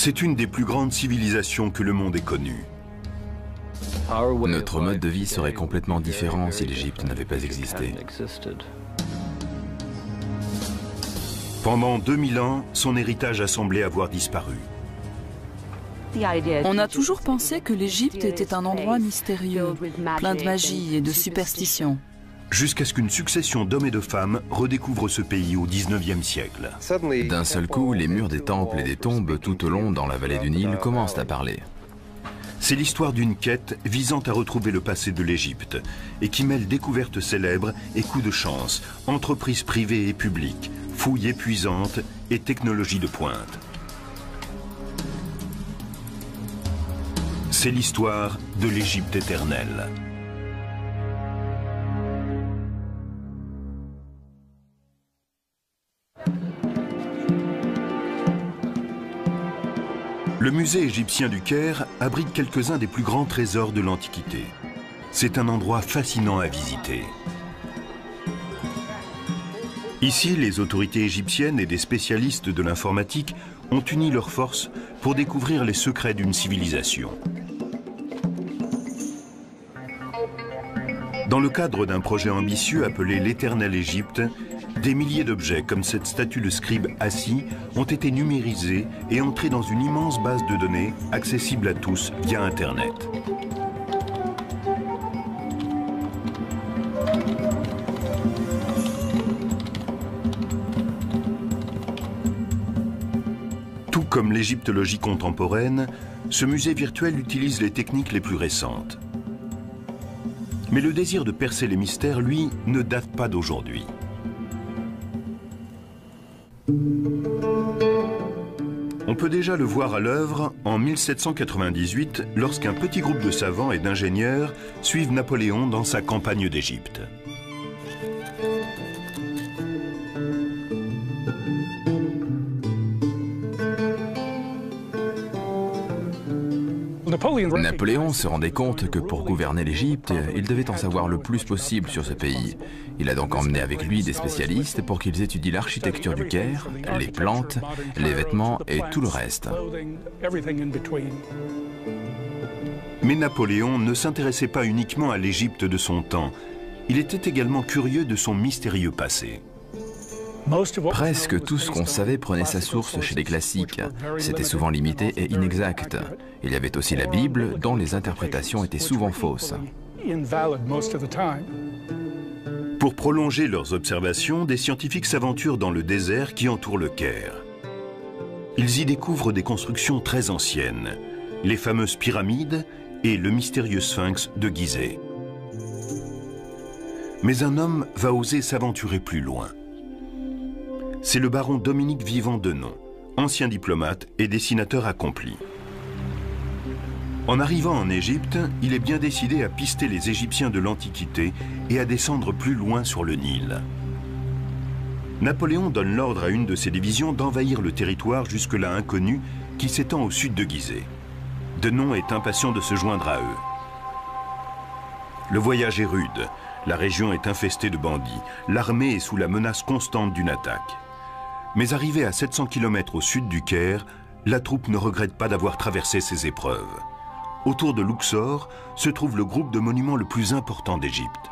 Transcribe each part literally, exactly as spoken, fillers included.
C'est une des plus grandes civilisations que le monde ait connues. Notre mode de vie serait complètement différent si l'Égypte n'avait pas existé. Pendant deux mille ans, son héritage a semblé avoir disparu. On a toujours pensé que l'Égypte était un endroit mystérieux, plein de magie et de superstitions. Jusqu'à ce qu'une succession d'hommes et de femmes redécouvre ce pays au dix-neuvième siècle. D'un seul coup, les murs des temples et des tombes tout au long dans la vallée du Nil commencent à parler. C'est l'histoire d'une quête visant à retrouver le passé de l'Égypte et qui mêle découvertes célèbres et coups de chance, entreprises privées et publiques, fouilles épuisantes et technologies de pointe. C'est l'histoire de l'Égypte éternelle. Le musée égyptien du Caire abrite quelques-uns des plus grands trésors de l'Antiquité. C'est un endroit fascinant à visiter. Ici, les autorités égyptiennes et des spécialistes de l'informatique ont uni leurs forces pour découvrir les secrets d'une civilisation. Dans le cadre d'un projet ambitieux appelé l'Éternelle Égypte, des milliers d'objets comme cette statue de scribe assis ont été numérisés et entrés dans une immense base de données accessible à tous via Internet. Tout comme l'égyptologie contemporaine, ce musée virtuel utilise les techniques les plus récentes. Mais le désir de percer les mystères, lui, ne date pas d'aujourd'hui. On peut déjà le voir à l'œuvre en mille sept cent quatre-vingt-dix-huit, lorsqu'un petit groupe de savants et d'ingénieurs suivent Napoléon dans sa campagne d'Égypte. Napoléon se rendait compte que pour gouverner l'Égypte, il devait en savoir le plus possible sur ce pays. Il a donc emmené avec lui des spécialistes pour qu'ils étudient l'architecture du Caire, les plantes, les vêtements et tout le reste. Mais Napoléon ne s'intéressait pas uniquement à l'Égypte de son temps. Il était également curieux de son mystérieux passé. Presque tout ce qu'on savait prenait sa source chez les classiques. C'était souvent limité et inexact. Il y avait aussi la Bible, dont les interprétations étaient souvent fausses. Pour prolonger leurs observations, des scientifiques s'aventurent dans le désert qui entoure le Caire. Ils y découvrent des constructions très anciennes, les fameuses pyramides et le mystérieux sphinx de Gizeh. Mais un homme va oser s'aventurer plus loin. C'est le baron Dominique Vivant Denon, ancien diplomate et dessinateur accompli. En arrivant en Égypte, il est bien décidé à pister les Égyptiens de l'Antiquité et à descendre plus loin sur le Nil. Napoléon donne l'ordre à une de ses divisions d'envahir le territoire jusque-là inconnu qui s'étend au sud de Gizeh. Denon est impatient de se joindre à eux. Le voyage est rude, la région est infestée de bandits, l'armée est sous la menace constante d'une attaque. Mais arrivé à sept cents kilomètres au sud du Caire, la troupe ne regrette pas d'avoir traversé ces épreuves. Autour de Luxor se trouve le groupe de monuments le plus important d'Égypte.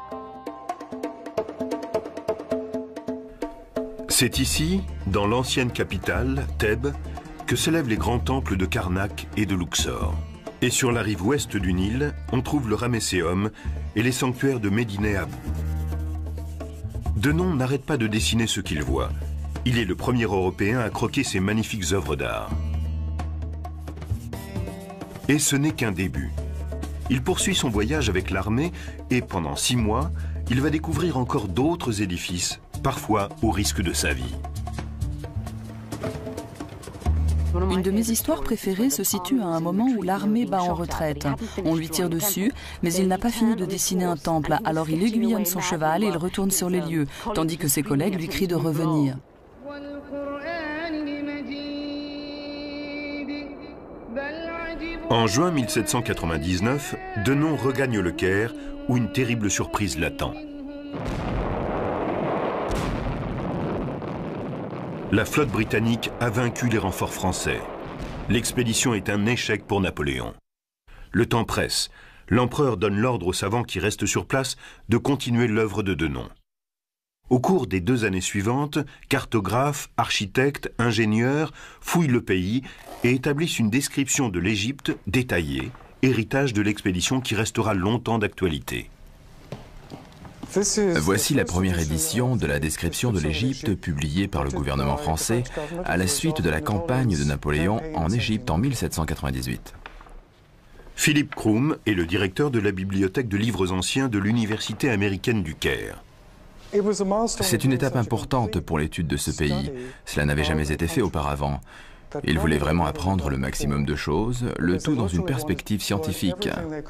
C'est ici, dans l'ancienne capitale, Thèbes, que s'élèvent les grands temples de Karnak et de Luxor. Et sur la rive ouest du Nil, on trouve le Ramesséum et les sanctuaires de Médine et Abou. Denon n'arrête pas de dessiner ce qu'il voit. Il est le premier Européen à croquer ces magnifiques œuvres d'art. Et ce n'est qu'un début. Il poursuit son voyage avec l'armée et pendant six mois, il va découvrir encore d'autres édifices, parfois au risque de sa vie. Une de mes histoires préférées se situe à un moment où l'armée bat en retraite. On lui tire dessus, mais il n'a pas fini de dessiner un temple, alors il aiguillonne son cheval et il retourne sur les lieux, tandis que ses collègues lui crient de revenir. En juin mille sept cent quatre-vingt-dix-neuf, Denon regagne le Caire, où une terrible surprise l'attend. La flotte britannique a vaincu les renforts français. L'expédition est un échec pour Napoléon. Le temps presse. L'empereur donne l'ordre aux savants qui restent sur place de continuer l'œuvre de Denon. Au cours des deux années suivantes, cartographes, architectes, ingénieurs fouillent le pays et établissent une description de l'Égypte détaillée, héritage de l'expédition qui restera longtemps d'actualité. Voici la première édition de la description de l'Égypte publiée par le gouvernement français à la suite de la campagne de Napoléon en Égypte en mille sept cent quatre-vingt-dix-huit. Philippe Croom est le directeur de la bibliothèque de livres anciens de l'Université américaine du Caire. C'est une étape importante pour l'étude de ce pays. Cela n'avait jamais été fait auparavant. Il voulait vraiment apprendre le maximum de choses, le tout dans une perspective scientifique.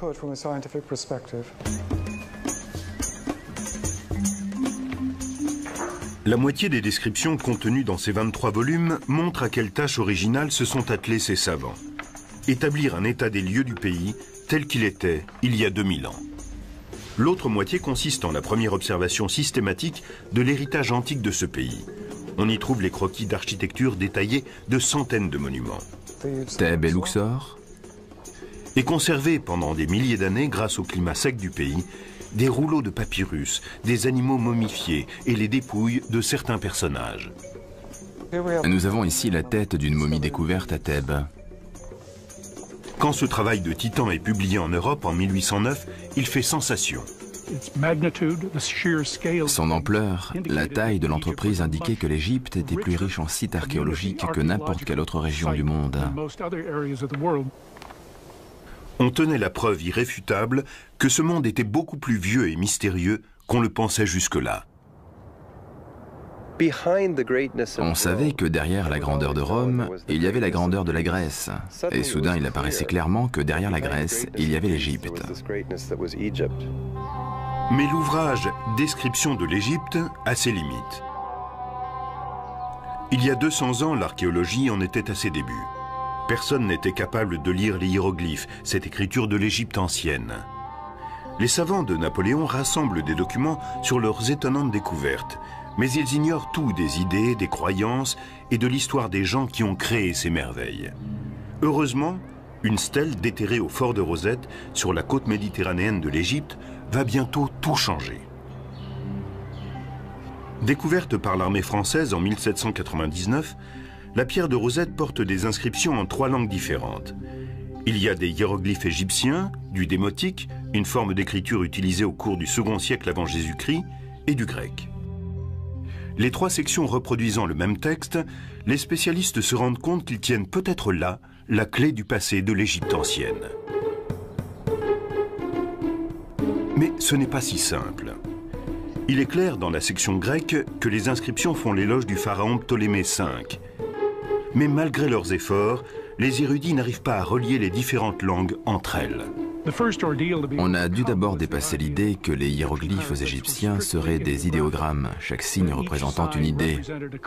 La moitié des descriptions contenues dans ces vingt-trois volumes montrent à quelle tâche originale se sont attelés ces savants. Établir un état des lieux du pays tel qu'il était il y a deux mille ans. L'autre moitié consiste en la première observation systématique de l'héritage antique de ce pays. On y trouve les croquis d'architecture détaillés de centaines de monuments. Thèbes et Luxor. Et conservés pendant des milliers d'années grâce au climat sec du pays, des rouleaux de papyrus, des animaux momifiés et les dépouilles de certains personnages. Nous avons ici la tête d'une momie découverte à Thèbes. Quand ce travail de titan est publié en Europe en mille huit cent neuf, il fait sensation. Son ampleur, la taille de l'entreprise indiquait que l'Égypte était plus riche en sites archéologiques que n'importe quelle autre région du monde. On tenait la preuve irréfutable que ce monde était beaucoup plus vieux et mystérieux qu'on le pensait jusque-là. On savait que derrière la grandeur de Rome, il y avait la grandeur de la Grèce. Et soudain, il apparaissait clairement que derrière la Grèce, il y avait l'Égypte. Mais l'ouvrage « Description de l'Égypte » a ses limites. Il y a deux cents ans, l'archéologie en était à ses débuts. Personne n'était capable de lire les hiéroglyphes, cette écriture de l'Égypte ancienne. Les savants de Napoléon rassemblent des documents sur leurs étonnantes découvertes, mais ils ignorent tout des idées, des croyances et de l'histoire des gens qui ont créé ces merveilles. Heureusement, une stèle déterrée au fort de Rosette, sur la côte méditerranéenne de l'Égypte, va bientôt tout changer. Découverte par l'armée française en mille sept cent quatre-vingt-dix-neuf, la pierre de Rosette porte des inscriptions en trois langues différentes. Il y a des hiéroglyphes égyptiens, du démotique, une forme d'écriture utilisée au cours du second siècle avant Jésus-Christ, et du grec. Les trois sections reproduisant le même texte, les spécialistes se rendent compte qu'ils tiennent peut-être là la clé du passé de l'Égypte ancienne. Mais ce n'est pas si simple. Il est clair dans la section grecque que les inscriptions font l'éloge du pharaon Ptolémée cinq. Mais malgré leurs efforts, les érudits n'arrivent pas à relier les différentes langues entre elles. On a dû d'abord dépasser l'idée que les hiéroglyphes égyptiens seraient des idéogrammes, chaque signe représentant une idée.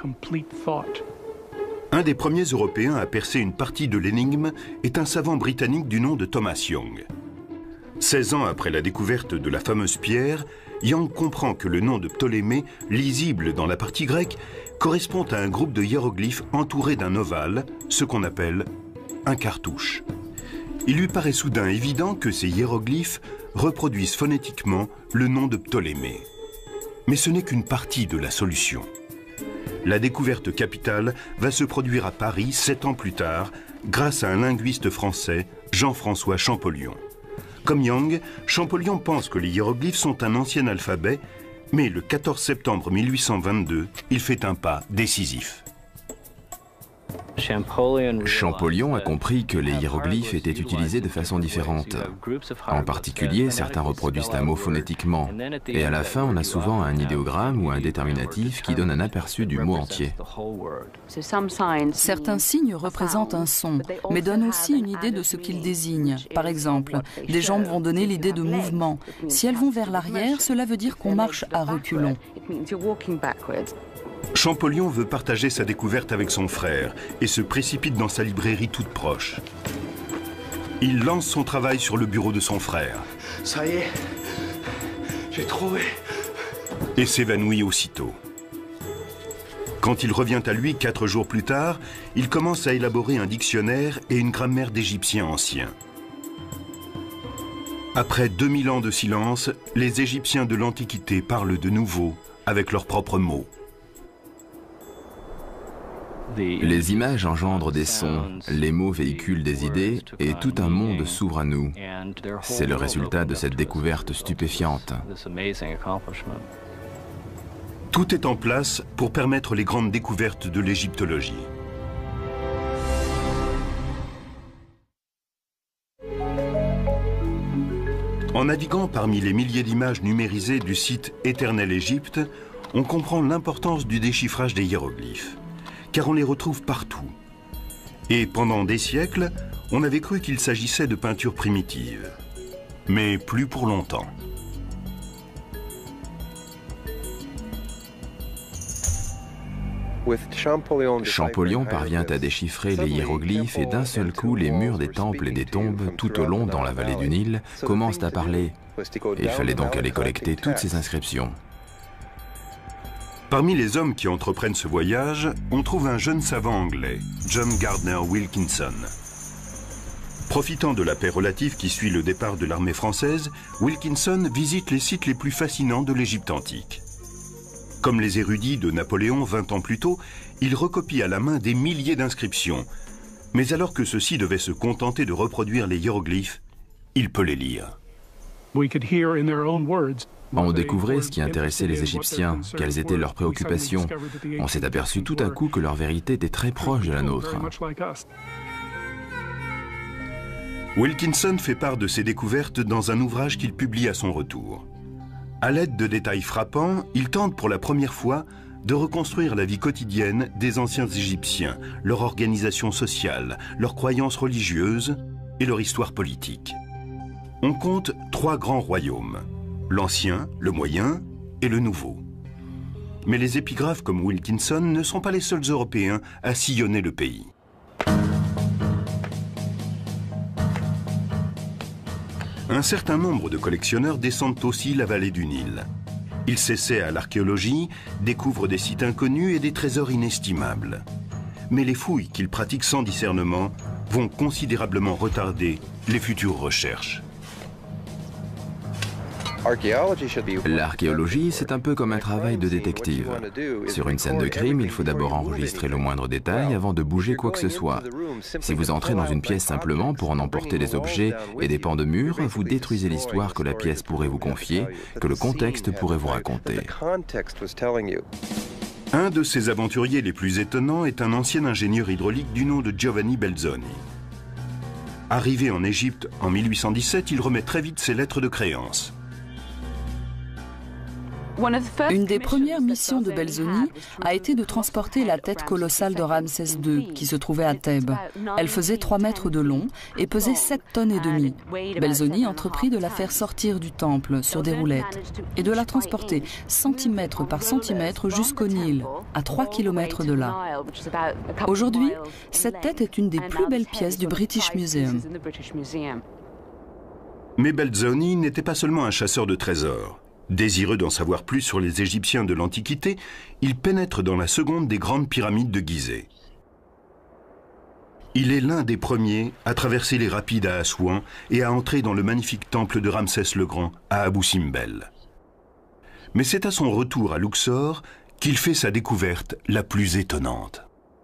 Un des premiers Européens à percer une partie de l'énigme est un savant britannique du nom de Thomas Young. seize ans après la découverte de la fameuse pierre, Young comprend que le nom de Ptolémée, lisible dans la partie grecque, correspond à un groupe de hiéroglyphes entourés d'un ovale, ce qu'on appelle un cartouche. Il lui paraît soudain évident que ces hiéroglyphes reproduisent phonétiquement le nom de Ptolémée. Mais ce n'est qu'une partie de la solution. La découverte capitale va se produire à Paris sept ans plus tard, grâce à un linguiste français, Jean-François Champollion. Comme Young, Champollion pense que les hiéroglyphes sont un ancien alphabet, mais le quatorze septembre mille huit cent vingt-deux, il fait un pas décisif. Champollion a compris que les hiéroglyphes étaient utilisés de façon différente. En particulier, certains reproduisent un mot phonétiquement, et à la fin, on a souvent un idéogramme ou un déterminatif qui donne un aperçu du mot entier. Certains signes représentent un son, mais donnent aussi une idée de ce qu'ils désignent. Par exemple, des jambes vont donner l'idée de mouvement. Si elles vont vers l'arrière, cela veut dire qu'on marche à reculons. Champollion veut partager sa découverte avec son frère et se précipite dans sa librairie toute proche. Il lance son travail sur le bureau de son frère. Ça y est, j'ai trouvé. Et s'évanouit aussitôt. Quand Quand il revient à lui quatre jours plus tard, il commence à élaborer un dictionnaire et une grammaire d'égyptien ancien. Après deux mille ans de silence, les Égyptiens de l'Antiquité parlent de nouveau avec leurs propres mots. Les images engendrent des sons, les mots véhiculent des idées et tout un monde s'ouvre à nous. C'est le résultat de cette découverte stupéfiante. Tout est en place pour permettre les grandes découvertes de l'égyptologie. En naviguant parmi les milliers d'images numérisées du site Éternel Égypte, on comprend l'importance du déchiffrage des hiéroglyphes, car on les retrouve partout. Et pendant des siècles, on avait cru qu'il s'agissait de peintures primitives. Mais plus pour longtemps. Champollion parvient à déchiffrer les hiéroglyphes et d'un seul coup, les murs des temples et des tombes tout au long dans la vallée du Nil commencent à parler. Il fallait donc aller collecter toutes ces inscriptions. Parmi les hommes qui entreprennent ce voyage, on trouve un jeune savant anglais, John Gardner Wilkinson. Profitant de la paix relative qui suit le départ de l'armée française, Wilkinson visite les sites les plus fascinants de l'Égypte antique. Comme les érudits de Napoléon vingt ans plus tôt, il recopie à la main des milliers d'inscriptions. Mais alors que ceux-ci devaient se contenter de reproduire les hiéroglyphes, il peut les lire. On découvrait ce qui intéressait les Égyptiens, quelles étaient leurs préoccupations. On s'est aperçu tout à coup que leur vérité était très proche de la nôtre. Wilkinson fait part de ses découvertes dans un ouvrage qu'il publie à son retour. À l'aide de détails frappants, il tente pour la première fois de reconstruire la vie quotidienne des anciens Égyptiens, leur organisation sociale, leurs croyances religieuses et leur histoire politique. On compte trois grands royaumes, l'ancien, le moyen et le nouveau. Mais les épigraphes comme Wilkinson ne sont pas les seuls Européens à sillonner le pays. Un certain nombre de collectionneurs descendent aussi la vallée du Nil. Ils s'essaient à l'archéologie, découvrent des sites inconnus et des trésors inestimables. Mais les fouilles qu'ils pratiquent sans discernement vont considérablement retarder les futures recherches. L'archéologie, c'est un peu comme un travail de détective. Sur une scène de crime, il faut d'abord enregistrer le moindre détail avant de bouger quoi que ce soit. Si vous entrez dans une pièce simplement pour en emporter des objets et des pans de mur, vous détruisez l'histoire que la pièce pourrait vous confier, que le contexte pourrait vous raconter. Un de ces aventuriers les plus étonnants est un ancien ingénieur hydraulique du nom de Giovanni Belzoni. Arrivé en Égypte en mille huit cent dix-sept, il remet très vite ses lettres de créance. Une des premières missions de Belzoni a été de transporter la tête colossale de Ramsès deux, qui se trouvait à Thèbes. Elle faisait trois mètres de long et pesait sept tonnes et demie. Belzoni entreprit de la faire sortir du temple sur des roulettes et de la transporter centimètre par centimètre jusqu'au Nil, à trois kilomètres de là. Aujourd'hui, cette tête est une des plus belles pièces du British Museum. Mais Belzoni n'était pas seulement un chasseur de trésors. Désireux d'en savoir plus sur les Égyptiens de l'Antiquité, il pénètre dans la seconde des grandes pyramides de Gizeh. Il est l'un des premiers à traverser les rapides à Assouan et à entrer dans le magnifique temple de Ramsès le Grand à Abou Simbel. Mais c'est à son retour à Luxor qu'il fait sa découverte la plus étonnante.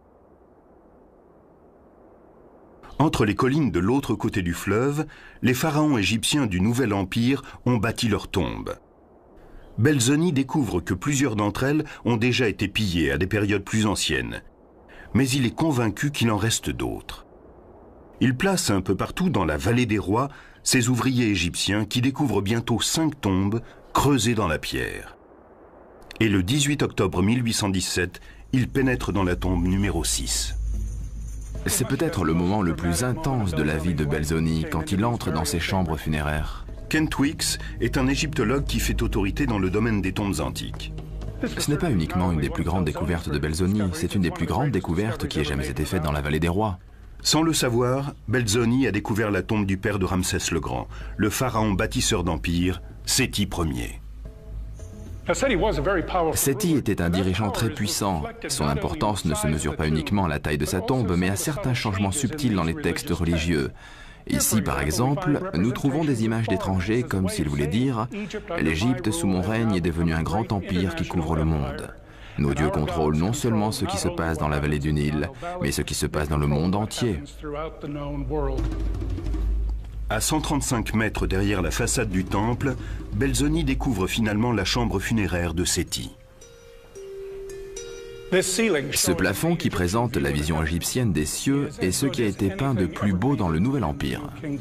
Entre les collines de l'autre côté du fleuve, les pharaons égyptiens du Nouvel Empire ont bâti leurs tombes. Belzoni découvre que plusieurs d'entre elles ont déjà été pillées à des périodes plus anciennes. Mais il est convaincu qu'il en reste d'autres. Il place un peu partout dans la vallée des rois ses ouvriers égyptiens qui découvrent bientôt cinq tombes creusées dans la pierre. Et le dix-huit octobre mille huit cent dix-sept, il pénètre dans la tombe numéro six. C'est peut-être le moment le plus intense de la vie de Belzoni quand il entre dans ses chambres funéraires. Kent Weeks est un égyptologue qui fait autorité dans le domaine des tombes antiques. Ce n'est pas uniquement une des plus grandes découvertes de Belzoni, c'est une des plus grandes découvertes qui ait jamais été faite dans la vallée des rois. Sans le savoir, Belzoni a découvert la tombe du père de Ramsès le Grand, le pharaon bâtisseur d'empire, Séti Ier. Seti était un dirigeant très puissant. Son importance ne se mesure pas uniquement à la taille de sa tombe, mais à certains changements subtils dans les textes religieux. Ici, par exemple, nous trouvons des images d'étrangers comme s'il voulait dire « L'Égypte sous mon règne est devenue un grand empire qui couvre le monde. Nos dieux contrôlent non seulement ce qui se passe dans la vallée du Nil, mais ce qui se passe dans le monde entier. » À cent trente-cinq mètres derrière la façade du temple, Belzoni découvre finalement la chambre funéraire de Seti. Ce plafond qui présente la vision égyptienne des cieux est ce qui a été peint de plus beau dans le Nouvel Empire.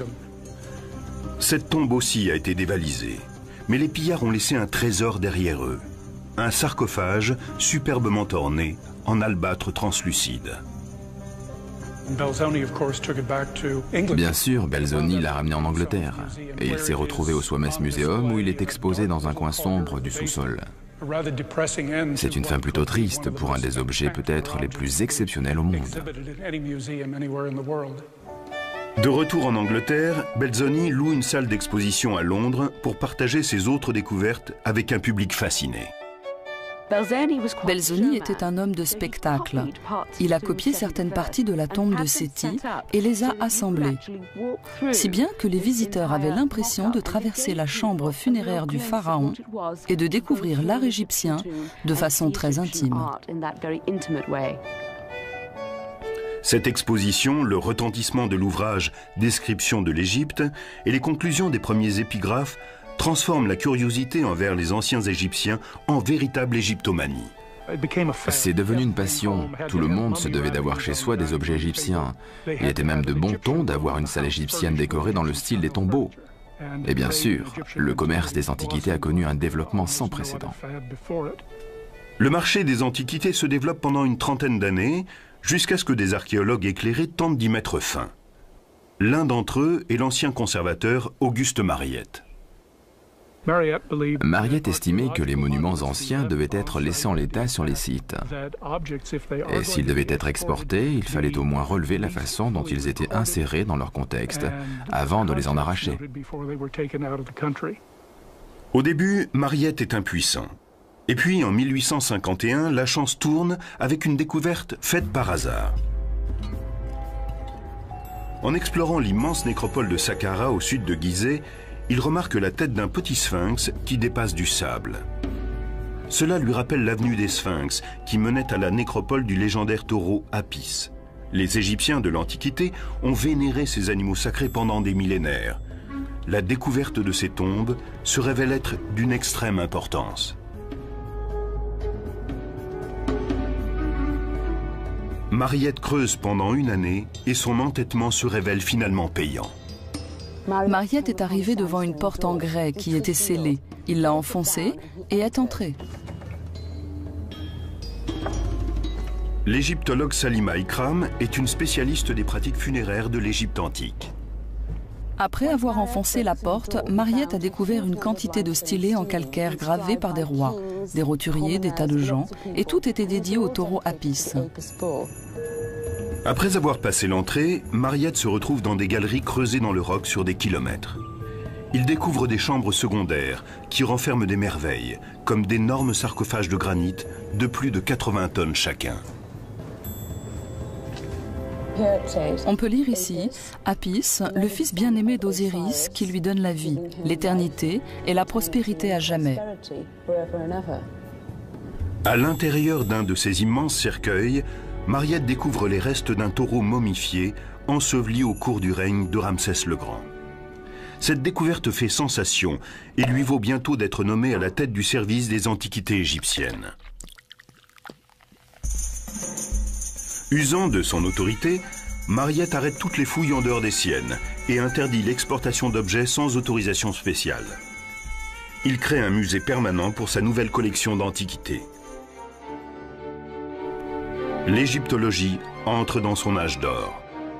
Cette tombe aussi a été dévalisée, mais les pillards ont laissé un trésor derrière eux. Un sarcophage superbement orné en albâtre translucide. Bien sûr, Belzoni l'a ramené en Angleterre et il s'est retrouvé au Soames Museum où il est exposé dans un coin sombre du sous-sol. C'est une fin plutôt triste pour un des objets peut-être les plus exceptionnels au monde. De retour en Angleterre, Belzoni loue une salle d'exposition à Londres pour partager ses autres découvertes avec un public fasciné. Belzoni était un homme de spectacle. Il a copié certaines parties de la tombe de Seti et les a assemblées, si bien que les visiteurs avaient l'impression de traverser la chambre funéraire du pharaon et de découvrir l'art égyptien de façon très intime. Cette exposition, le retentissement de l'ouvrage « Description de l'Égypte » et les conclusions des premiers épigraphes transforment la curiosité envers les anciens Égyptiens en véritable égyptomanie. C'est devenu une passion. Tout le monde se devait d'avoir chez soi des objets égyptiens. Il était même de bon ton d'avoir une salle égyptienne décorée dans le style des tombeaux. Et bien sûr, le commerce des antiquités a connu un développement sans précédent. Le marché des antiquités se développe pendant une trentaine d'années, jusqu'à ce que des archéologues éclairés tentent d'y mettre fin. L'un d'entre eux est l'ancien conservateur Auguste Mariette. Mariette estimait que les monuments anciens devaient être laissés en l'état sur les sites. Et s'ils devaient être exportés, il fallait au moins relever la façon dont ils étaient insérés dans leur contexte, avant de les en arracher. Au début, Mariette est impuissant. Et puis, en mille huit cent cinquante et un, la chance tourne avec une découverte faite par hasard. En explorant l'immense nécropole de Saqqara au sud de Gizeh, il remarque la tête d'un petit sphinx qui dépasse du sable. Cela lui rappelle l'avenue des Sphinx qui menait à la nécropole du légendaire taureau Apis. Les Égyptiens de l'Antiquité ont vénéré ces animaux sacrés pendant des millénaires. La découverte de ces tombes se révèle être d'une extrême importance. Mariette creuse pendant une année et son entêtement se révèle finalement payant. Mariette est arrivée devant une porte en grès qui était scellée. Il l'a enfoncée et est entré. L'égyptologue Salima Ikram est une spécialiste des pratiques funéraires de l'Égypte antique. Après avoir enfoncé la porte, Mariette a découvert une quantité de stylés en calcaire gravés par des rois, des roturiers, des tas de gens, et tout était dédié au taureau Apis. Après avoir passé l'entrée, Mariette se retrouve dans des galeries creusées dans le roc sur des kilomètres. Il découvre des chambres secondaires qui renferment des merveilles, comme d'énormes sarcophages de granit de plus de quatre-vingts tonnes chacun. On peut lire ici Apis, le fils bien-aimé d'Osiris, qui lui donne la vie, l'éternité et la prospérité à jamais. À l'intérieur d'un de ces immenses cercueils, Mariette découvre les restes d'un taureau momifié enseveli au cours du règne de Ramsès le Grand. Cette découverte fait sensation et lui vaut bientôt d'être nommé à la tête du service des antiquités égyptiennes. Usant de son autorité, Mariette arrête toutes les fouilles en dehors des siennes et interdit l'exportation d'objets sans autorisation spéciale. Il crée un musée permanent pour sa nouvelle collection d'antiquités. L'égyptologie entre dans son âge d'or.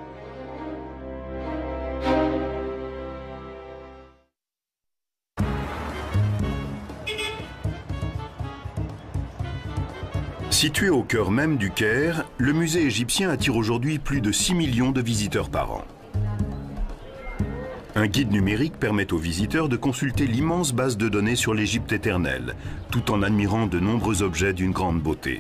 Situé au cœur même du Caire, le musée égyptien attire aujourd'hui plus de six millions de visiteurs par an. Un guide numérique permet aux visiteurs de consulter l'immense base de données sur l'Égypte éternelle, tout en admirant de nombreux objets d'une grande beauté.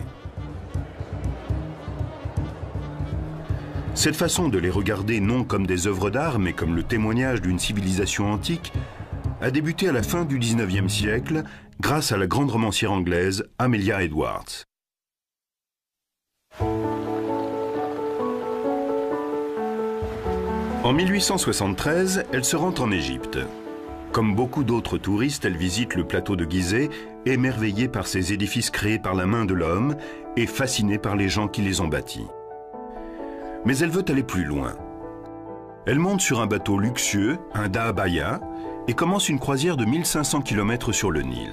Cette façon de les regarder non comme des œuvres d'art, mais comme le témoignage d'une civilisation antique, a débuté à la fin du dix-neuvième siècle grâce à la grande romancière anglaise Amelia Edwards. En mille huit cent soixante-treize, elle se rend en Égypte. Comme beaucoup d'autres touristes, elle visite le plateau de Gizeh, émerveillée par ces édifices créés par la main de l'homme et fascinée par les gens qui les ont bâtis. Mais elle veut aller plus loin. Elle monte sur un bateau luxueux, un dahabaya, et commence une croisière de mille cinq cents kilomètres sur le Nil.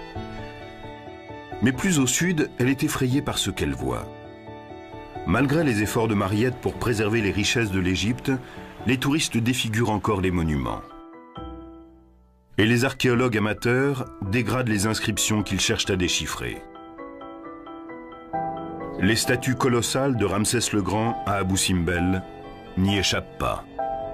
Mais plus au sud, elle est effrayée par ce qu'elle voit. Malgré les efforts de Mariette pour préserver les richesses de l'Égypte, les touristes défigurent encore les monuments. Et les archéologues amateurs dégradent les inscriptions qu'ils cherchent à déchiffrer. Les statues colossales de Ramsès le Grand à Abou Simbel n'y échappent pas.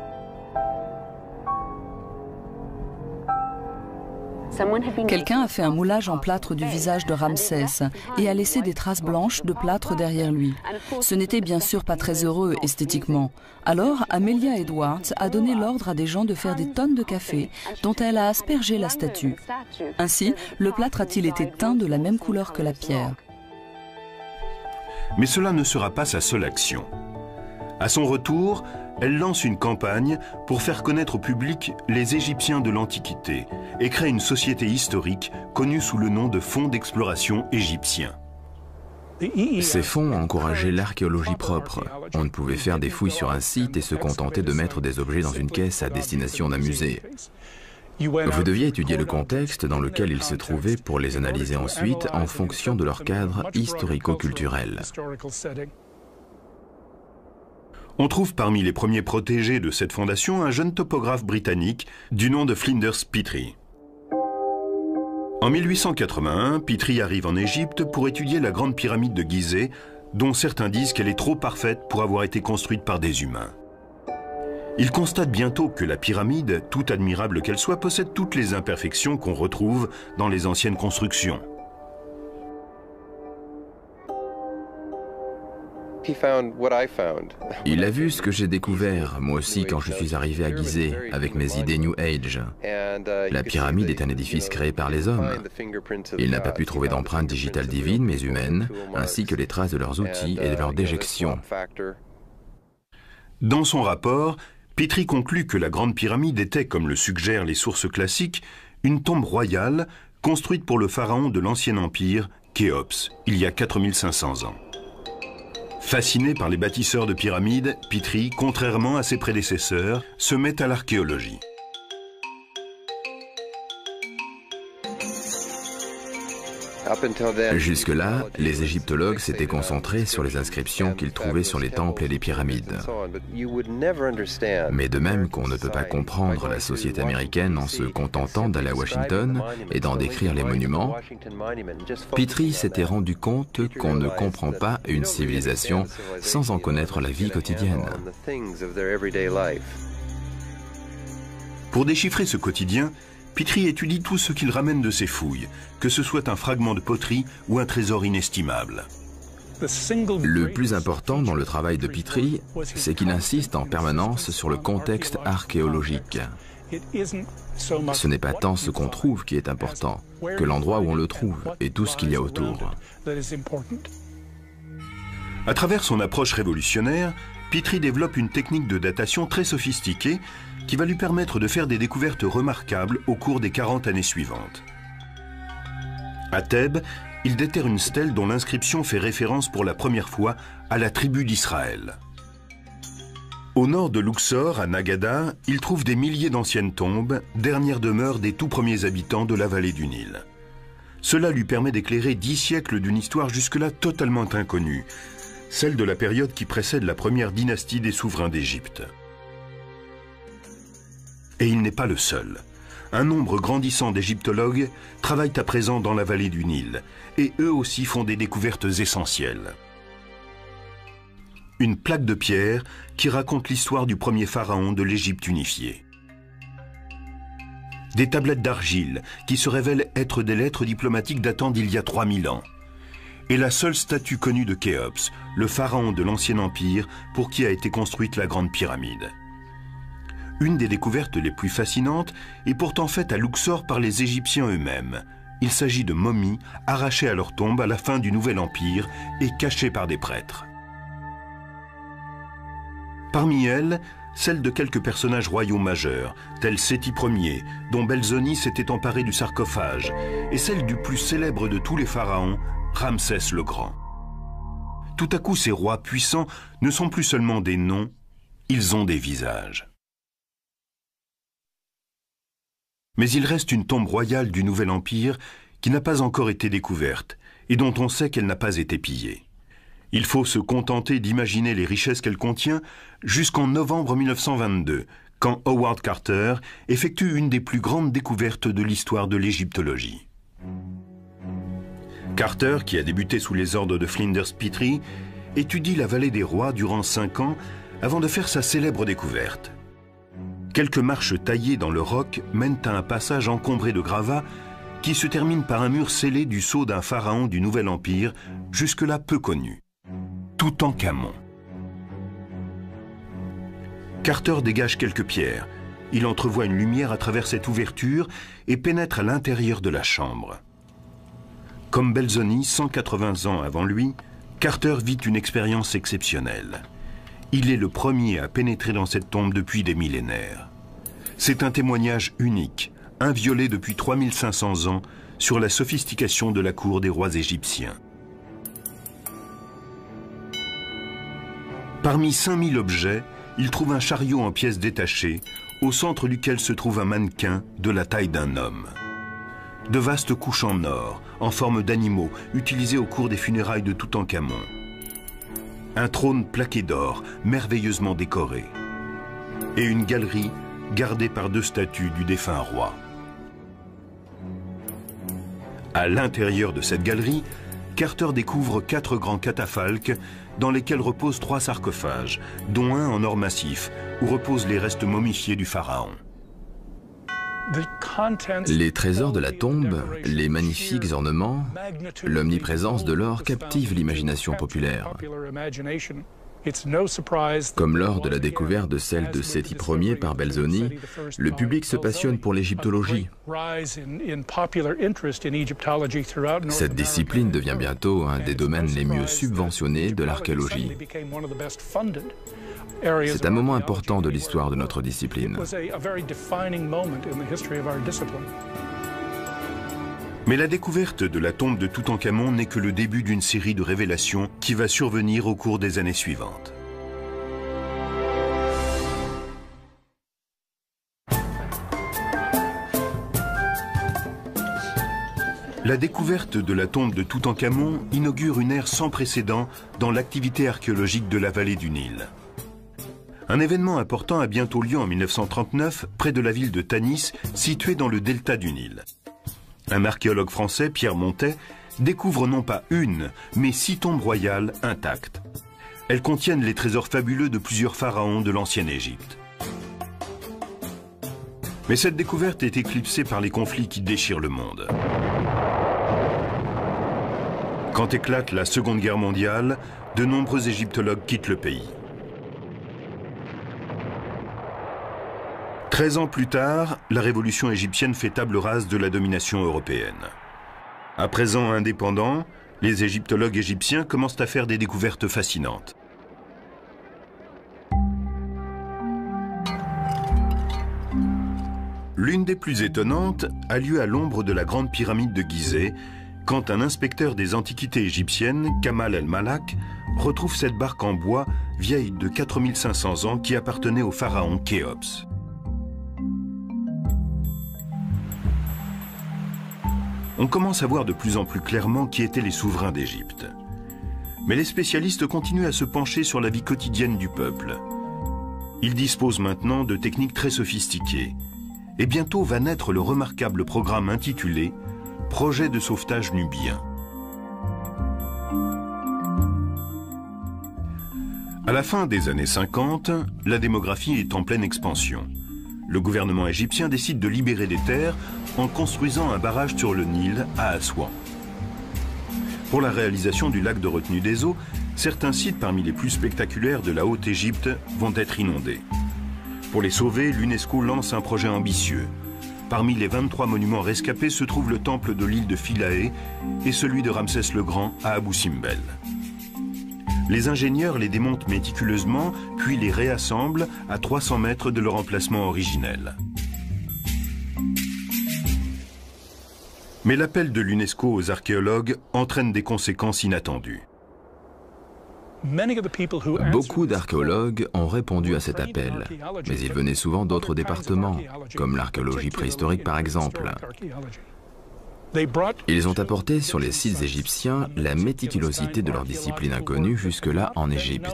Quelqu'un a fait un moulage en plâtre du visage de Ramsès et a laissé des traces blanches de plâtre derrière lui. Ce n'était bien sûr pas très heureux esthétiquement. Alors, Amelia Edwards a donné l'ordre à des gens de faire des tonnes de café dont elle a aspergé la statue. Ainsi, le plâtre a-t-il été teint de la même couleur que la pierre. Mais cela ne sera pas sa seule action. À son retour, elle lance une campagne pour faire connaître au public les Égyptiens de l'Antiquité et crée une société historique connue sous le nom de Fonds d'exploration égyptien. Ces fonds encourageaient l'archéologie propre. On ne pouvait faire des fouilles sur un site et se contenter de mettre des objets dans une caisse à destination d'un musée. Vous deviez étudier le contexte dans lequel ils se trouvaient pour les analyser ensuite en fonction de leur cadre historico-culturel. On trouve parmi les premiers protégés de cette fondation un jeune topographe britannique du nom de Flinders Petrie. En mille huit cent quatre-vingt-un, Petrie arrive en Égypte pour étudier la grande pyramide de Gizeh, dont certains disent qu'elle est trop parfaite pour avoir été construite par des humains. Il constate bientôt que la pyramide, tout admirable qu'elle soit, possède toutes les imperfections qu'on retrouve dans les anciennes constructions. Il a vu ce que j'ai découvert, moi aussi, quand je suis arrivé à Gizeh, avec mes idées New Age. La pyramide est un édifice créé par les hommes. Il n'a pas pu trouver d'empreintes digitales divines, mais humaines, ainsi que les traces de leurs outils et de leurs déjections. Dans son rapport, Petrie conclut que la Grande Pyramide était, comme le suggèrent les sources classiques, une tombe royale construite pour le pharaon de l'Ancien Empire, Khéops, il y a quatre mille cinq cents ans. Fasciné par les bâtisseurs de pyramides, Petrie, contrairement à ses prédécesseurs, se met à l'archéologie. Jusque-là, les égyptologues s'étaient concentrés sur les inscriptions qu'ils trouvaient sur les temples et les pyramides. Mais de même qu'on ne peut pas comprendre la société américaine en se contentant d'aller à Washington et d'en décrire les monuments, Petrie s'était rendu compte qu'on ne comprend pas une civilisation sans en connaître la vie quotidienne. Pour déchiffrer ce quotidien, Petrie étudie tout ce qu'il ramène de ses fouilles, que ce soit un fragment de poterie ou un trésor inestimable. Le plus important dans le travail de Petrie, c'est qu'il insiste en permanence sur le contexte archéologique. Ce n'est pas tant ce qu'on trouve qui est important, que l'endroit où on le trouve et tout ce qu'il y a autour. À travers son approche révolutionnaire, Petrie développe une technique de datation très sophistiquée qui va lui permettre de faire des découvertes remarquables au cours des quarante années suivantes. À Thèbes, il déterre une stèle dont l'inscription fait référence pour la première fois à la tribu d'Israël. Au nord de Luxor, à Nagada, il trouve des milliers d'anciennes tombes, dernières demeures des tout premiers habitants de la vallée du Nil. Cela lui permet d'éclairer dix siècles d'une histoire jusque-là totalement inconnue, celle de la période qui précède la première dynastie des souverains d'Égypte. Et il n'est pas le seul. Un nombre grandissant d'égyptologues travaillent à présent dans la vallée du Nil, et eux aussi font des découvertes essentielles. Une plaque de pierre qui raconte l'histoire du premier pharaon de l'Égypte unifiée. Des tablettes d'argile qui se révèlent être des lettres diplomatiques datant d'il y a trois mille ans. Et la seule statue connue de Khéops, le pharaon de l'Ancien Empire pour qui a été construite la Grande Pyramide. Une des découvertes les plus fascinantes est pourtant faite à Luxor par les Égyptiens eux-mêmes. Il s'agit de momies arrachées à leur tombe à la fin du Nouvel Empire et cachées par des prêtres. Parmi elles, celle de quelques personnages royaux majeurs, tels Séti Ier, dont Belzoni s'était emparé du sarcophage, et celle du plus célèbre de tous les pharaons, Ramsès le Grand. Tout à coup, ces rois puissants ne sont plus seulement des noms, ils ont des visages. Mais il reste une tombe royale du Nouvel Empire qui n'a pas encore été découverte et dont on sait qu'elle n'a pas été pillée. Il faut se contenter d'imaginer les richesses qu'elle contient jusqu'en novembre mille neuf cent vingt-deux, quand Howard Carter effectue une des plus grandes découvertes de l'histoire de l'égyptologie. Carter, qui a débuté sous les ordres de Flinders Petrie, étudie la vallée des rois durant cinq ans avant de faire sa célèbre découverte. Quelques marches taillées dans le roc mènent à un passage encombré de gravats qui se termine par un mur scellé du sceau d'un pharaon du Nouvel Empire, jusque-là peu connu, Toutankhamon. Carter dégage quelques pierres. Il entrevoit une lumière à travers cette ouverture et pénètre à l'intérieur de la chambre. Comme Belzoni, cent quatre-vingts ans avant lui, Carter vit une expérience exceptionnelle. Il est le premier à pénétrer dans cette tombe depuis des millénaires. C'est un témoignage unique, inviolé depuis trois mille cinq cents ans, sur la sophistication de la cour des rois égyptiens. Parmi cinq mille objets, il trouve un chariot en pièces détachées, au centre duquel se trouve un mannequin de la taille d'un homme. De vastes couches en or, en forme d'animaux, utilisées au cours des funérailles de Toutankhamon. Un trône plaqué d'or, merveilleusement décoré. Et une galerie gardée par deux statues du défunt roi. À l'intérieur de cette galerie, Carter découvre quatre grands catafalques dans lesquels reposent trois sarcophages, dont un en or massif, où reposent les restes momifiés du pharaon. Les trésors de la tombe, les magnifiques ornements, l'omniprésence de l'or captivent l'imagination populaire. Comme lors de la découverte de celle de Séti Ier par Belzoni, le public se passionne pour l'égyptologie. Cette discipline devient bientôt un des domaines les mieux subventionnés de l'archéologie. C'est un moment important de l'histoire de notre discipline. Mais la découverte de la tombe de Toutankhamon n'est que le début d'une série de révélations qui va survenir au cours des années suivantes. La découverte de la tombe de Toutankhamon inaugure une ère sans précédent dans l'activité archéologique de la vallée du Nil. Un événement important a bientôt lieu en mille neuf cent trente-neuf, près de la ville de Tanis, située dans le delta du Nil. Un archéologue français, Pierre Montet, découvre non pas une, mais six tombes royales intactes. Elles contiennent les trésors fabuleux de plusieurs pharaons de l'ancienne Égypte. Mais cette découverte est éclipsée par les conflits qui déchirent le monde. Quand éclate la Seconde Guerre mondiale, de nombreux égyptologues quittent le pays. Treize ans plus tard, la révolution égyptienne fait table rase de la domination européenne. À présent indépendants, les égyptologues égyptiens commencent à faire des découvertes fascinantes. L'une des plus étonnantes a lieu à l'ombre de la grande pyramide de Gizeh, quand un inspecteur des antiquités égyptiennes, Kamal el-Malak, retrouve cette barque en bois vieille de quatre mille cinq cents ans qui appartenait au pharaon Khéops. On commence à voir de plus en plus clairement qui étaient les souverains d'Égypte. Mais les spécialistes continuent à se pencher sur la vie quotidienne du peuple. Ils disposent maintenant de techniques très sophistiquées. Et bientôt va naître le remarquable programme intitulé « Projet de sauvetage nubien ». À la fin des années cinquante, la démographie est en pleine expansion. le gouvernement égyptien décide de libérer des terres en construisant un barrage sur le Nil à Aswan. Pour la réalisation du lac de retenue des eaux, certains sites parmi les plus spectaculaires de la Haute-Égypte vont être inondés. Pour les sauver, l'UNESCO lance un projet ambitieux. Parmi les vingt-trois monuments rescapés se trouve le temple de l'île de Philae et celui de Ramsès le Grand à Abou Simbel. Les ingénieurs les démontent méticuleusement, puis les réassemblent à trois cents mètres de leur emplacement originel. Mais l'appel de l'UNESCO aux archéologues entraîne des conséquences inattendues. Beaucoup d'archéologues ont répondu à cet appel, mais ils venaient souvent d'autres départements, comme l'archéologie préhistorique par exemple. Ils ont apporté sur les sites égyptiens la méticulosité de leur discipline inconnue jusque-là en Égypte.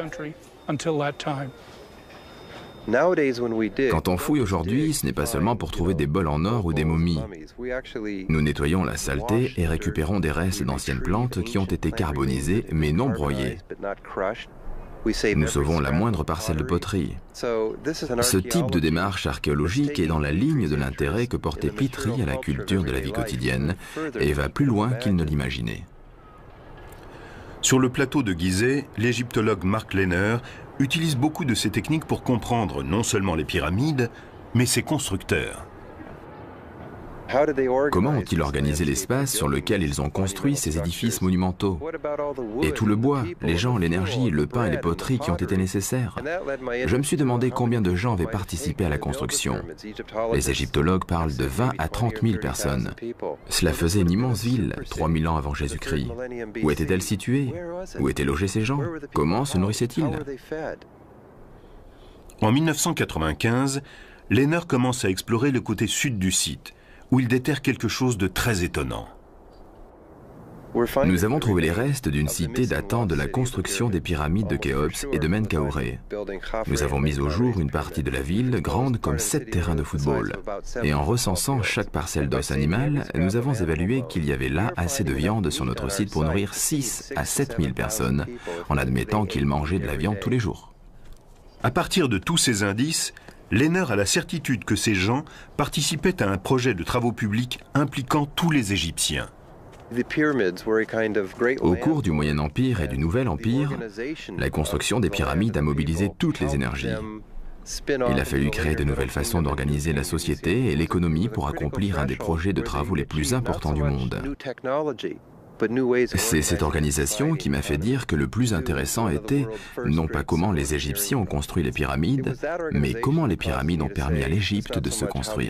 Quand on fouille aujourd'hui, ce n'est pas seulement pour trouver des bols en or ou des momies. Nous nettoyons la saleté et récupérons des restes d'anciennes plantes qui ont été carbonisées mais non broyées. Nous sauvons la moindre parcelle de poterie. Ce type de démarche archéologique est dans la ligne de l'intérêt que portait Petrie à la culture de la vie quotidienne et va plus loin qu'il ne l'imaginait. Sur le plateau de Gizeh, l'égyptologue Mark Lehner utilise beaucoup de ces techniques pour comprendre non seulement les pyramides, mais ses constructeurs. Comment ont-ils organisé l'espace sur lequel ils ont construit ces édifices monumentaux? Et tout le bois, les gens, l'énergie, le pain et les poteries qui ont été nécessaires? Je me suis demandé combien de gens avaient participé à la construction. Les égyptologues parlent de vingt à trente mille personnes. Cela faisait une immense ville, trois mille ans avant Jésus-Christ. Où était-elle située? Où étaient logés ces gens? Comment se nourrissaient-ils? En mille neuf cent quatre-vingt-quinze, Lehner commence à explorer le côté sud du site, où il déterre quelque chose de très étonnant. Nous avons trouvé les restes d'une cité datant de la construction des pyramides de Khéops et de Menkaure. Nous avons mis au jour une partie de la ville grande comme sept terrains de football. Et en recensant chaque parcelle d'os animal, nous avons évalué qu'il y avait là assez de viande sur notre site pour nourrir six à sept mille personnes, en admettant qu'ils mangeaient de la viande tous les jours. À partir de tous ces indices, Lehner a la certitude que ces gens participaient à un projet de travaux publics impliquant tous les Égyptiens. Au cours du Moyen Empire et du Nouvel Empire, la construction des pyramides a mobilisé toutes les énergies. Il a fallu créer de nouvelles façons d'organiser la société et l'économie pour accomplir un des projets de travaux les plus importants du monde. C'est cette organisation qui m'a fait dire que le plus intéressant était non pas comment les Égyptiens ont construit les pyramides, mais comment les pyramides ont permis à l'Égypte de se construire.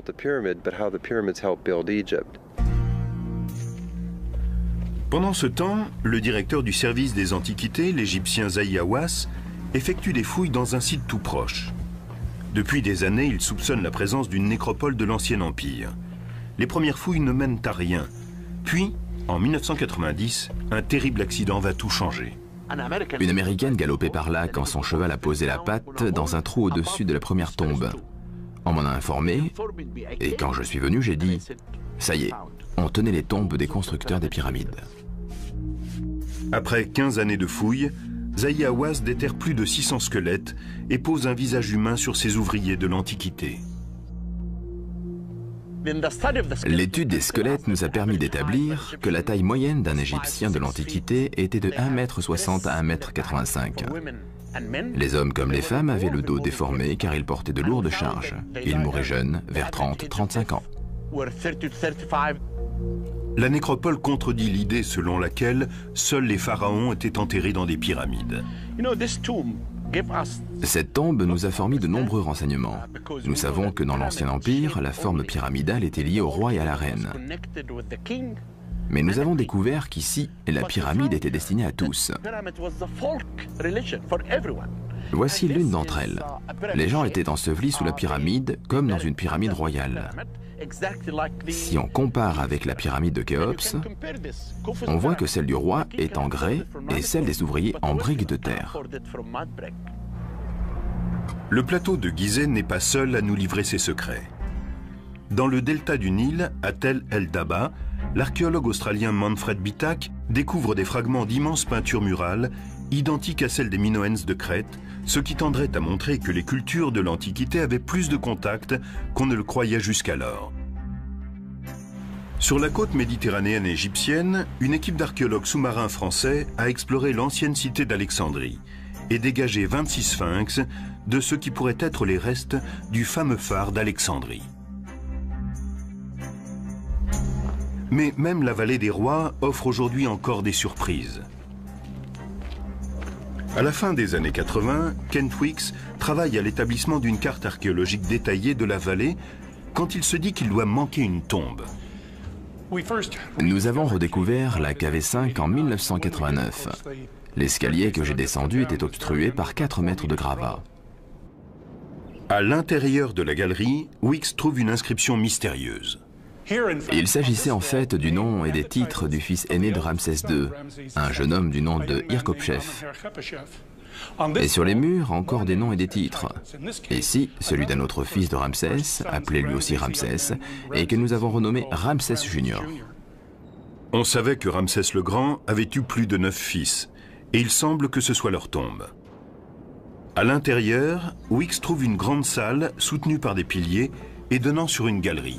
Pendant ce temps, le directeur du service des Antiquités, l'Égyptien Zahi Hawass, effectue des fouilles dans un site tout proche. Depuis des années, il soupçonne la présence d'une nécropole de l'Ancien Empire. Les premières fouilles ne mènent à rien. Puis, en mille neuf cent quatre-vingt-dix, un terrible accident va tout changer. Une Américaine galopait par là quand son cheval a posé la patte dans un trou au-dessus de la première tombe. On m'en a informé, et quand je suis venu, j'ai dit « Ça y est, on tenait les tombes des constructeurs des pyramides ». Après quinze années de fouilles, Zahi Hawass déterre plus de six cents squelettes et pose un visage humain sur ces ouvriers de l'Antiquité. L'étude des squelettes nous a permis d'établir que la taille moyenne d'un Égyptien de l'Antiquité était de un mètre soixante à un mètre quatre-vingt-cinq. Les hommes comme les femmes avaient le dos déformé car ils portaient de lourdes charges. Ils mouraient jeunes, vers trente à trente-cinq ans. La nécropole contredit l'idée selon laquelle seuls les pharaons étaient enterrés dans des pyramides. Cette tombe nous a fourni de nombreux renseignements. Nous savons que dans l'Ancien Empire, la forme pyramidale était liée au roi et à la reine. Mais nous avons découvert qu'ici, la pyramide était destinée à tous. Voici l'une d'entre elles. Les gens étaient ensevelis sous la pyramide, comme dans une pyramide royale. Si on compare avec la pyramide de Khéops, on voit que celle du roi est en grès et celle des ouvriers en briques de terre. Le plateau de Gizeh n'est pas seul à nous livrer ses secrets. Dans le delta du Nil, à Tel el-Daba, l'archéologue australien Manfred Bitak découvre des fragments d'immenses peintures murales identiques à celles des Minoens de Crète, ce qui tendrait à montrer que les cultures de l'Antiquité avaient plus de contacts qu'on ne le croyait jusqu'alors. Sur la côte méditerranéenne égyptienne, une équipe d'archéologues sous-marins français a exploré l'ancienne cité d'Alexandrie et dégagé vingt-six sphinx de ce qui pourrait être les restes du fameux phare d'Alexandrie. Mais même la vallée des rois offre aujourd'hui encore des surprises. À la fin des années quatre-vingt, Kent Weeks travaille à l'établissement d'une carte archéologique détaillée de la vallée quand il se dit qu'il doit manquer une tombe. Nous avons redécouvert la K V cinq en mille neuf cent quatre-vingt-neuf. L'escalier que j'ai descendu était obstrué par quatre mètres de gravats. À l'intérieur de la galerie, Weeks trouve une inscription mystérieuse. Il s'agissait en fait du nom et des titres du fils aîné de Ramsès deux, un jeune homme du nom de Hirkopchef. Et sur les murs, encore des noms et des titres. Ici, celui d'un autre fils de Ramsès, appelé lui aussi Ramsès, et que nous avons renommé Ramsès Junior. On savait que Ramsès le Grand avait eu plus de neuf fils, et il semble que ce soit leur tombe. À l'intérieur, Weeks trouve une grande salle soutenue par des piliers et donnant sur une galerie.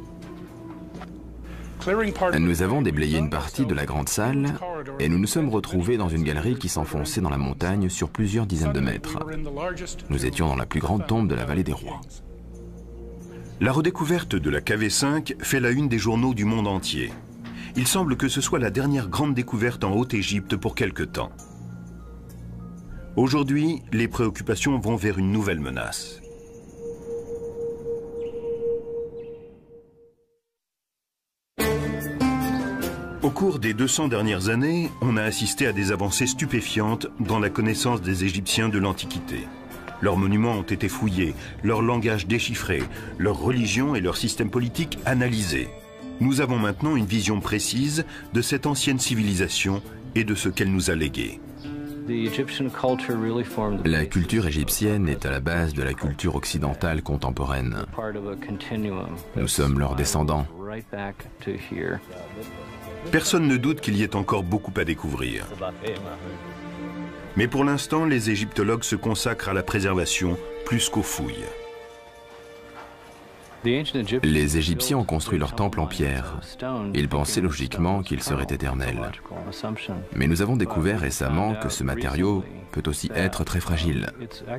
Nous avons déblayé une partie de la grande salle et nous nous sommes retrouvés dans une galerie qui s'enfonçait dans la montagne sur plusieurs dizaines de mètres. Nous étions dans la plus grande tombe de la vallée des rois. La redécouverte de la K V cinq fait la une des journaux du monde entier. Il semble que ce soit la dernière grande découverte en Haute-Égypte pour quelque temps. Aujourd'hui, les préoccupations vont vers une nouvelle menace. Au cours des deux cents dernières années, on a assisté à des avancées stupéfiantes dans la connaissance des Égyptiens de l'Antiquité. Leurs monuments ont été fouillés, leur langage déchiffré, leur religion et leur système politique analysés. Nous avons maintenant une vision précise de cette ancienne civilisation et de ce qu'elle nous a légué. La culture égyptienne est à la base de la culture occidentale contemporaine. Nous sommes leurs descendants. Personne ne doute qu'il y ait encore beaucoup à découvrir. Mais pour l'instant, les égyptologues se consacrent à la préservation plus qu'aux fouilles. Les Égyptiens ont construit leur temple en pierre. Ils pensaient logiquement qu'il serait éternel. Mais nous avons découvert récemment que ce matériau peut aussi être très fragile.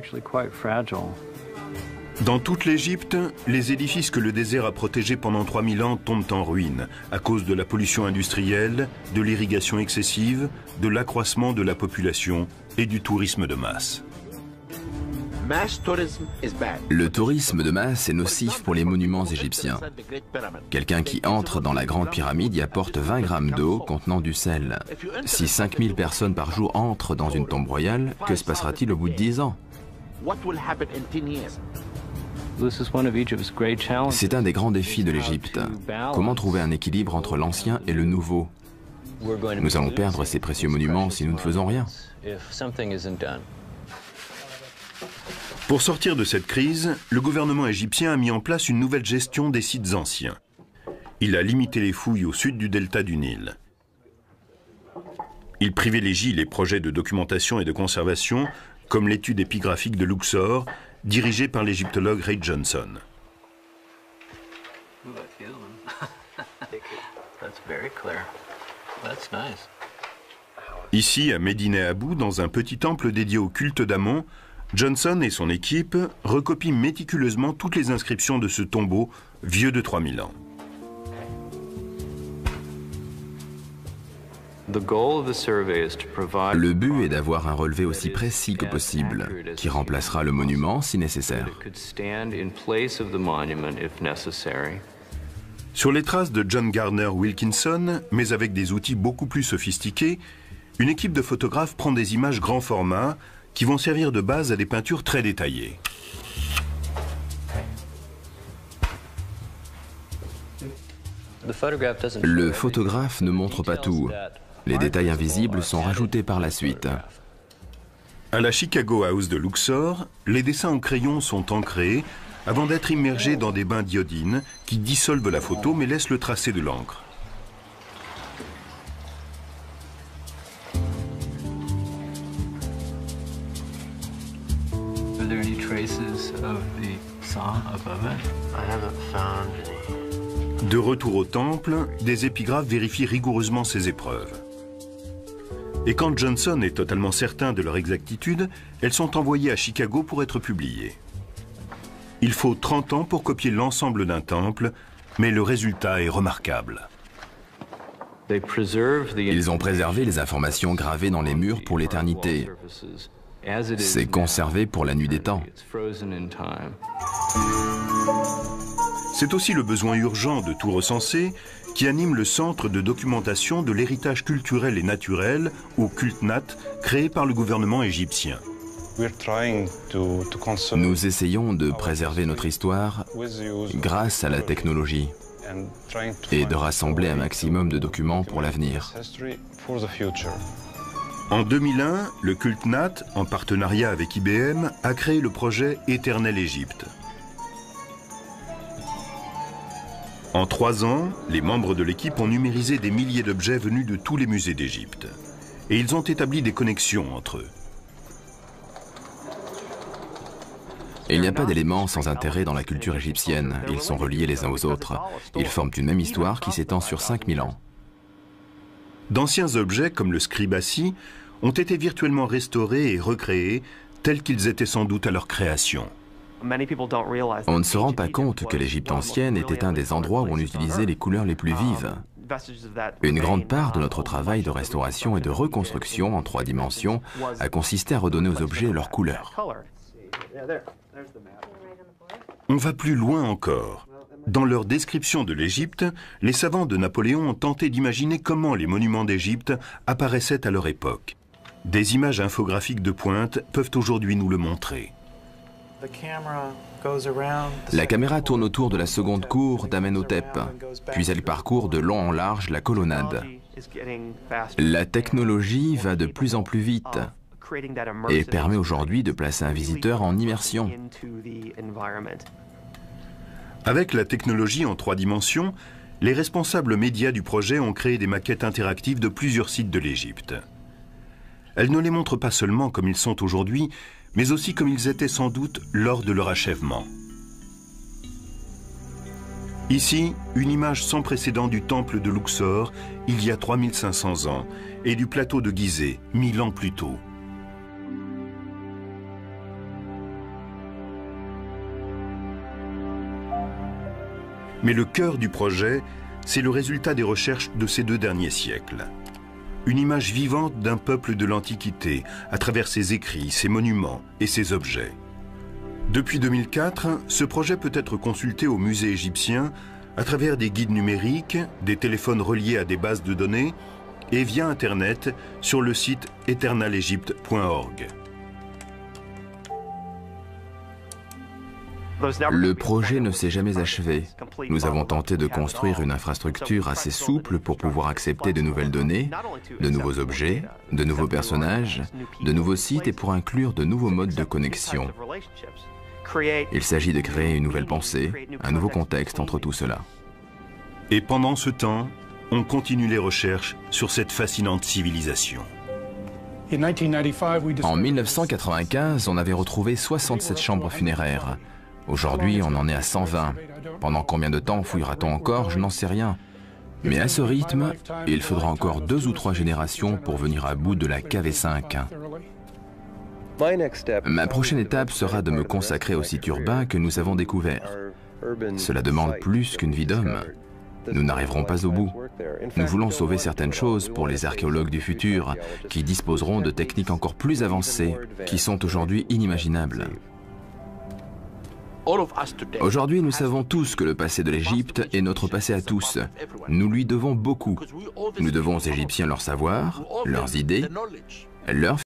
Dans toute l'Égypte, les édifices que le désert a protégés pendant trois mille ans tombent en ruine à cause de la pollution industrielle, de l'irrigation excessive, de l'accroissement de la population et du tourisme de masse. Le tourisme de masse est nocif pour les monuments égyptiens. Quelqu'un qui entre dans la grande pyramide y apporte vingt grammes d'eau contenant du sel. Si cinq mille personnes par jour entrent dans une tombe royale, que se passera-t-il au bout de dix ans? C'est un des grands défis de l'Égypte. Comment trouver un équilibre entre l'ancien et le nouveau? Nous allons perdre ces précieux monuments si nous ne faisons rien. Pour sortir de cette crise, le gouvernement égyptien a mis en place une nouvelle gestion des sites anciens. Il a limité les fouilles au sud du delta du Nil. Il privilégie les projets de documentation et de conservation, comme l'étude épigraphique de Luxor, dirigée par l'égyptologue Ray Johnson. Ici, à Médine Abou, dans un petit temple dédié au culte d'Amon, Johnson et son équipe recopient méticuleusement toutes les inscriptions de ce tombeau vieux de trois mille ans. Le but est d'avoir un relevé aussi précis que possible, qui remplacera le monument si nécessaire. Sur les traces de John Gardner Wilkinson, mais avec des outils beaucoup plus sophistiqués, une équipe de photographes prend des images grand format qui vont servir de base à des peintures très détaillées. Le photographe ne montre pas tout. Les détails invisibles sont rajoutés par la suite. À la Chicago House de Luxor, les dessins au crayon sont ancrés avant d'être immergés dans des bains d'iodine qui dissolvent la photo mais laissent le tracé de l'encre. there any traces of the saw above it? I haven't found any. De retour au temple, des épigraphes vérifient rigoureusement ces épreuves. Et quand Johnson est totalement certain de leur exactitude, elles sont envoyées à Chicago pour être publiées. Il faut trente ans pour copier l'ensemble d'un temple, mais le résultat est remarquable. Ils ont préservé les informations gravées dans les murs pour l'éternité. C'est conservé pour la nuit des temps. C'est aussi le besoin urgent de tout recenser qui anime le Centre de documentation de l'héritage culturel et naturel, ou CULTNAT, créé par le gouvernement égyptien. Nous essayons de préserver notre histoire grâce à la technologie et de rassembler un maximum de documents pour l'avenir. En deux mille un, le CULTNAT, en partenariat avec I B M, a créé le projet Éternel Égypte. En trois ans, les membres de l'équipe ont numérisé des milliers d'objets venus de tous les musées d'Égypte. Et ils ont établi des connexions entre eux. Il n'y a pas d'éléments sans intérêt dans la culture égyptienne. Ils sont reliés les uns aux autres. Ils forment une même histoire qui s'étend sur cinq mille ans. D'anciens objets, comme le scribassi, ont été virtuellement restaurés et recréés, tels qu'ils étaient sans doute à leur création. On ne se rend pas compte que l'Égypte ancienne était un des endroits où on utilisait les couleurs les plus vives. Une grande part de notre travail de restauration et de reconstruction en trois dimensions a consisté à redonner aux objets leur couleur. On va plus loin encore. Dans leur description de l'Égypte, les savants de Napoléon ont tenté d'imaginer comment les monuments d'Égypte apparaissaient à leur époque. Des images infographiques de pointe peuvent aujourd'hui nous le montrer. La caméra tourne autour de la seconde cour d'Amenhotep, puis elle parcourt de long en large la colonnade. La technologie va de plus en plus vite et permet aujourd'hui de placer un visiteur en immersion. Avec la technologie en trois dimensions, les responsables médias du projet ont créé des maquettes interactives de plusieurs sites de l'Égypte. Elles ne les montrent pas seulement comme ils sont aujourd'hui, mais aussi comme ils étaient sans doute lors de leur achèvement. Ici, une image sans précédent du temple de Luxor, il y a trois mille cinq cents ans, et du plateau de Gizeh, mille ans plus tôt. Mais le cœur du projet, c'est le résultat des recherches de ces deux derniers siècles. Une image vivante d'un peuple de l'Antiquité, à travers ses écrits, ses monuments et ses objets. Depuis deux mille quatre, ce projet peut être consulté au musée égyptien à travers des guides numériques, des téléphones reliés à des bases de données et via Internet sur le site eternal egypt point org. Le projet ne s'est jamais achevé. Nous avons tenté de construire une infrastructure assez souple pour pouvoir accepter de nouvelles données, de nouveaux objets, de nouveaux personnages, de nouveaux sites et pour inclure de nouveaux modes de connexion. Il s'agit de créer une nouvelle pensée, un nouveau contexte entre tout cela. Et pendant ce temps, on continue les recherches sur cette fascinante civilisation. En mille neuf cent quatre-vingt-quinze, on avait retrouvé soixante-sept chambres funéraires. Aujourd'hui, on en est à cent vingt. Pendant combien de temps fouillera-t-on encore? Je n'en sais rien. Mais à ce rythme, il faudra encore deux ou trois générations pour venir à bout de la K V cinq. Ma prochaine étape sera de me consacrer aux sites urbains que nous avons découverts. Cela demande plus qu'une vie d'homme. Nous n'arriverons pas au bout. Nous voulons sauver certaines choses pour les archéologues du futur, qui disposeront de techniques encore plus avancées, qui sont aujourd'hui inimaginables. Aujourd'hui, nous savons tous que le passé de l'Égypte est notre passé à tous. Nous lui devons beaucoup. Nous devons aux Égyptiens leur savoir, leurs idées, leur